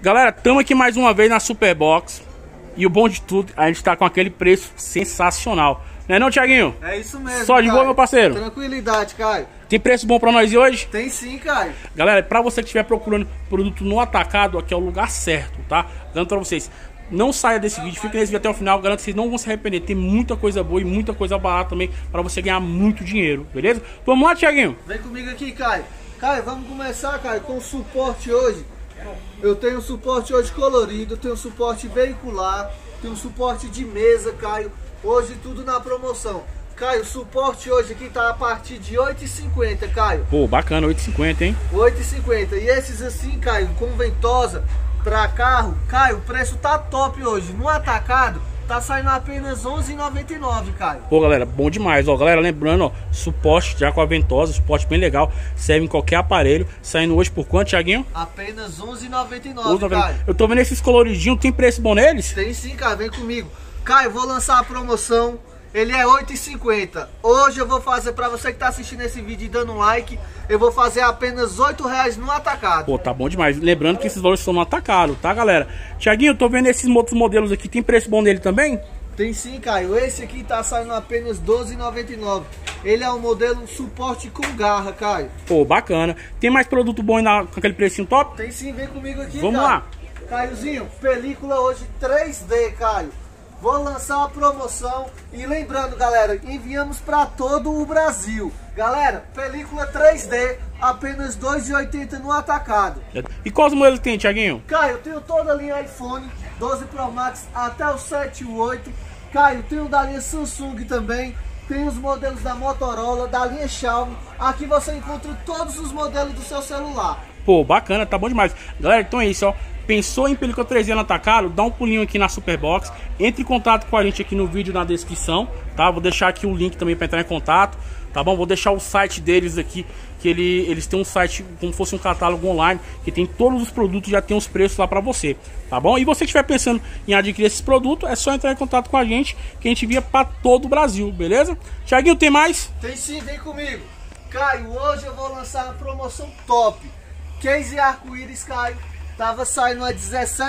Galera, estamos aqui mais uma vez na Superbox. E o bom de tudo, a gente tá com aquele preço sensacional. Não é não, Thiaguinho? É isso mesmo, Só de boa, meu parceiro? Tranquilidade, Caio. Tem preço bom pra nós hoje? Tem sim, Caio. Galera, pra você que estiver procurando produto no atacado, aqui é o lugar certo, tá? Garanto pra vocês, não saia desse vídeo, fica nesse vídeo até o final. Garanto que vocês não vão se arrepender. Tem muita coisa boa e muita coisa barata também pra você ganhar muito dinheiro, beleza? Vamos lá, Thiaguinho? Vem comigo aqui, Caio. Caio, vamos começar, Caio, com o suporte hoje. Eu tenho suporte hoje colorido, tenho suporte veicular, tenho suporte de mesa, Caio. Hoje tudo na promoção. Caio, o suporte hoje aqui tá a partir de R$ 8,50, Caio. Pô, bacana, 8,50, hein? R$ 8,50. E esses assim, Caio, com ventosa pra carro, Caio, o preço tá top hoje. No atacado, tá saindo apenas R$ 11,99, Caio. Pô, galera, bom demais, ó. Galera, lembrando, ó, suporte já com a ventosa, suporte bem legal. Serve em qualquer aparelho. Saindo hoje por quanto, Thiaguinho? Apenas R$ 11,99, Caio. Eu tô vendo esses coloridinhos, tem preço bom neles? Tem sim, cara, vem comigo. Caio, vou lançar a promoção. Ele é R$ 8,50. Hoje eu vou fazer, pra você que tá assistindo esse vídeo e dando um like, eu vou fazer apenas R$ 8,00 no atacado. Pô, tá bom demais. Lembrando que esses valores são no atacado, tá, galera? Thiaguinho, eu tô vendo esses outros modelos aqui. Tem preço bom nele também? Tem sim, Caio. Esse aqui tá saindo apenas R$ 12,99. Ele é um modelo suporte com garra, Caio. Pô, bacana. Tem mais produto bom aí com aquele precinho top? Tem sim, vem comigo aqui, Vamos Caio. lá. Caiozinho, película hoje 3D, Caio. Vou lançar a promoção e lembrando, galera, enviamos para todo o Brasil. Galera, película 3D, apenas R$ 2,80 no atacado. E quais modelos tem, Thiaguinho? Caio, eu tenho toda a linha iPhone, 12 Pro Max até o 7 e o 8. Caio, tenho da linha Samsung também. Tem os modelos da Motorola, da linha Xiaomi. Aqui você encontra todos os modelos do seu celular. Pô, bacana, tá bom demais. Galera, então é isso, ó. Pensou em película 3D no atacado? Dá um pulinho aqui na Superbox. Entre em contato com a gente aqui no vídeo, na descrição, tá? Vou deixar aqui o link também para entrar em contato, tá bom? Vou deixar o site deles aqui, que eles têm um site como se fosse um catálogo online, que tem todos os produtos, já tem os preços lá para você, tá bom? E você que estiver pensando em adquirir esses produtos, é só entrar em contato com a gente, que a gente envia para todo o Brasil, beleza? Thiaguinho, tem mais? Tem sim, vem comigo. Caio, hoje eu vou lançar uma promoção top. Case arco-íris, Caio. Tava saindo a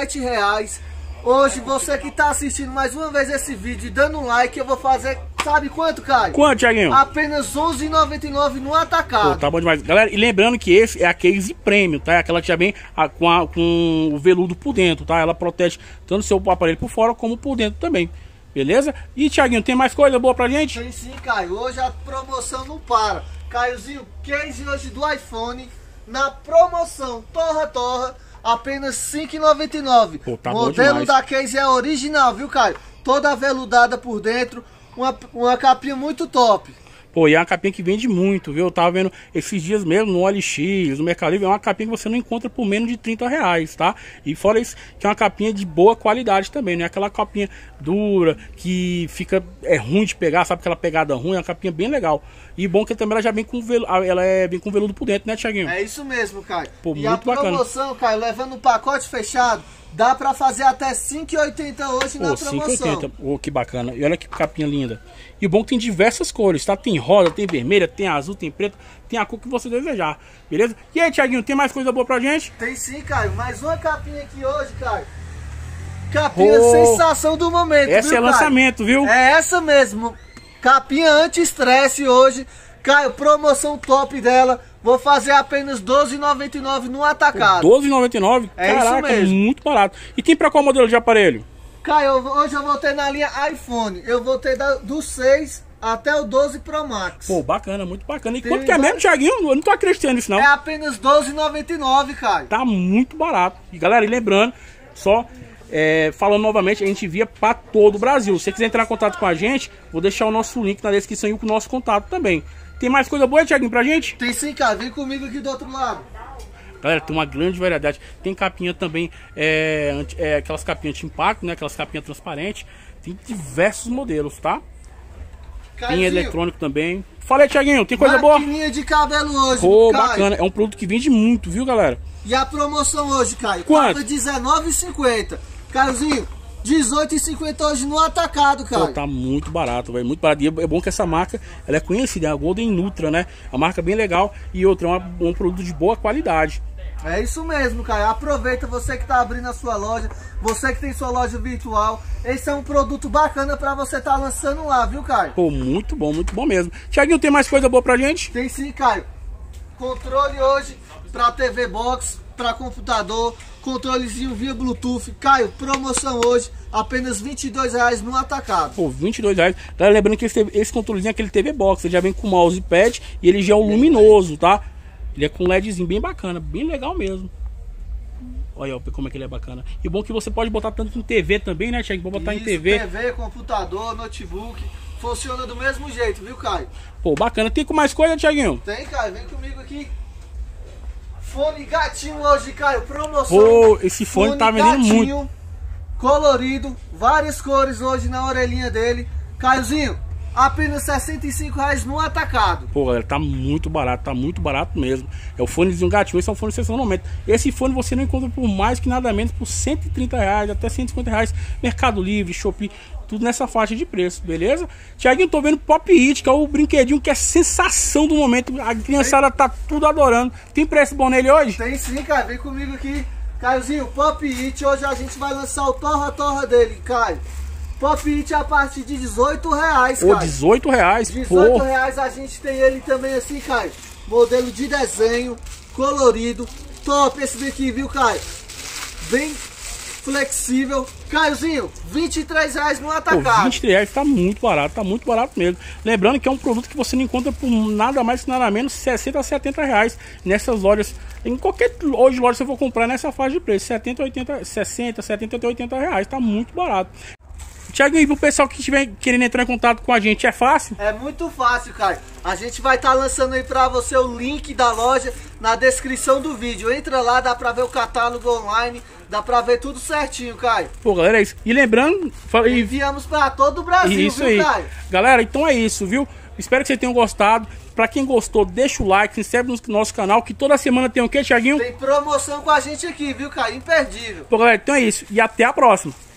R$17. Hoje, você que tá assistindo mais uma vez esse vídeo e dando um like, eu vou fazer, sabe quanto, Caio? Quanto, Thiaguinho? Apenas R$ 11,99 no atacado. Pô, tá bom demais. Galera, e lembrando que esse é a case premium, tá? É aquela que já vem com o veludo por dentro, tá? Ela protege tanto o seu aparelho por fora como por dentro também. Beleza? E, Thiaguinho, tem mais coisa boa pra gente? Tem sim, Caio. Hoje a promoção não para. Caiozinho, case hoje do iPhone, na promoção torra, apenas R$ 5,99. Pô, tá modelo da case é original, viu, Caio? Toda veludada por dentro, uma capinha muito top. Pô, e é uma capinha que vende muito, viu? Eu tava vendo esses dias mesmo no OLX, no Mercado Livre, é uma capinha que você não encontra por menos de R$30, tá? E fora isso, que é uma capinha de boa qualidade também, não é aquela capinha dura, que fica, ruim de pegar, sabe aquela pegada ruim, é uma capinha bem legal. E bom que também ela já vem com vem com veludo por dentro, né, Thiaguinho? É isso mesmo, Caio. Pô, e muito a promoção, bacana. Caio, levando o pacote fechado, dá pra fazer até R$ 5,80 hoje na promoção. 5,80. Oh, que bacana. E olha que capinha linda. E o bom que tem diversas cores, tá? Tem rosa, tem vermelha, tem azul, tem preto, tem a cor que você desejar, beleza? E aí, Thiaguinho, tem mais coisa boa pra gente? Tem sim, Caio. Mais uma capinha aqui hoje, Caio. Capinha sensação do momento, essa viu, é lançamento, viu? É essa mesmo. Capinha anti-estresse hoje. Caio, promoção top dela. Vou fazer apenas R$ 12,99 no atacado. R$ 12,99? É Caraca, isso mesmo. muito barato. E tem pra qual modelo de aparelho? Caio, hoje eu vou ter na linha iPhone. Eu vou ter do 6 até o 12 Pro Max. Pô, bacana, muito bacana. E quanto que é mesmo, Thiaguinho? Eu não tô acreditando nisso, não. É apenas R$ 12,99, Caio. Tá muito barato. E galera, e lembrando, só falando novamente, a gente envia para todo o Brasil. Se você quiser entrar em contato com a gente, vou deixar o nosso link na descrição e com o nosso contato também. Tem mais coisa boa, Thiaguinho, pra gente? Tem sim, cara. Vem comigo aqui do outro lado. Galera, tem uma grande variedade. Tem capinha também, aquelas capinhas de impacto, né? Aquelas capinhas transparentes. Tem diversos modelos, tá? Tem eletrônico também. Fala aí, Thiaguinho, tem coisa boa? Maquininha de cabelo hoje, Pô, Caio. bacana. É um produto que vende muito, viu, galera? E a promoção hoje, Caio? Quanto? Tava R$19,50. Caiozinho, R$18,50 hoje no atacado, Caio. Pô, tá muito barato, velho. Muito barato. E é bom que essa marca, ela é conhecida, é a Golden Nutra, né? É uma marca bem legal. E outra, é um produto de boa qualidade. É isso mesmo, Caio. Aproveita, você que tá abrindo a sua loja, você que tem sua loja virtual. Esse é um produto bacana pra você tá lançando lá, viu, Caio? Pô, muito bom mesmo. Thiaguinho, tem mais coisa boa pra gente? Tem sim, Caio. Controle hoje pra TV Box, pra computador, controlezinho via Bluetooth. Caio, promoção hoje, apenas R$22 no atacado. Pô, R$22. Tá lembrando que esse controlezinho é aquele TV Box, ele já vem com mouse e pad e ele já é o luminoso, tá? Ele é com LEDzinho bem bacana, bem legal mesmo. Olha ó, como é que ele é bacana. E bom que você pode botar tanto em TV também, né, Thiago? Pode botar em TV. TV, computador, notebook. Funciona do mesmo jeito, viu, Caio? Pô, bacana. Tem com mais coisa, Thiaguinho? Tem, Caio. Vem comigo aqui. Fone gatinho hoje, Caio. Promoção. Pô, esse fone tá vendendo gatinho, muito. Colorido. Várias cores hoje na orelhinha dele. Caiozinho, apenas R$65 no atacado. Pô, galera, tá muito barato mesmo. É o fonezinho gatinho, esse é um fone sensacionalmente. Esse fone você não encontra por mais que nada menos por R$130, até R$150. Mercado Livre, Shopee, tudo nessa faixa de preço, beleza? Thiaguinho, tô vendo Pop It, que é o brinquedinho que é sensação do momento. A criançada tá tudo adorando. Tem preço bom nele hoje? Tem sim, cara. Vem comigo aqui. Caiozinho, Pop It, hoje a gente vai lançar o Torra dele, Caio. Pop It a partir de R$18, Caio. Pô, R$18? R$18 a gente tem ele também assim, Caio. Modelo de desenho, colorido, top esse daqui, viu, Caio? Bem flexível. Caiozinho, R$23 no atacado. Pô, R$23 tá muito barato mesmo. Lembrando que é um produto que você não encontra por nada mais que nada menos 60 a R$70 nessas lojas. Em qualquer hoje loja você for comprar nessa faixa de preço, 70, 80, 60, 70 até R$80, tá muito barato. Thiaguinho, e pro pessoal que estiver querendo entrar em contato com a gente, é fácil? É muito fácil, Caio. A gente vai estar lançando aí pra você o link da loja na descrição do vídeo. Entra lá, dá pra ver o catálogo online, dá pra ver tudo certinho, Caio. Pô, galera, é isso. E lembrando... enviamos pra todo o Brasil, isso viu, aí, Caio? Galera, então é isso, viu? Espero que vocês tenham gostado. Pra quem gostou, deixa o like, se inscreve no nosso canal, que toda semana tem o quê, Thiaguinho? Tem promoção com a gente aqui, viu, Caio? Imperdível. Pô, galera, então é isso. E até a próxima.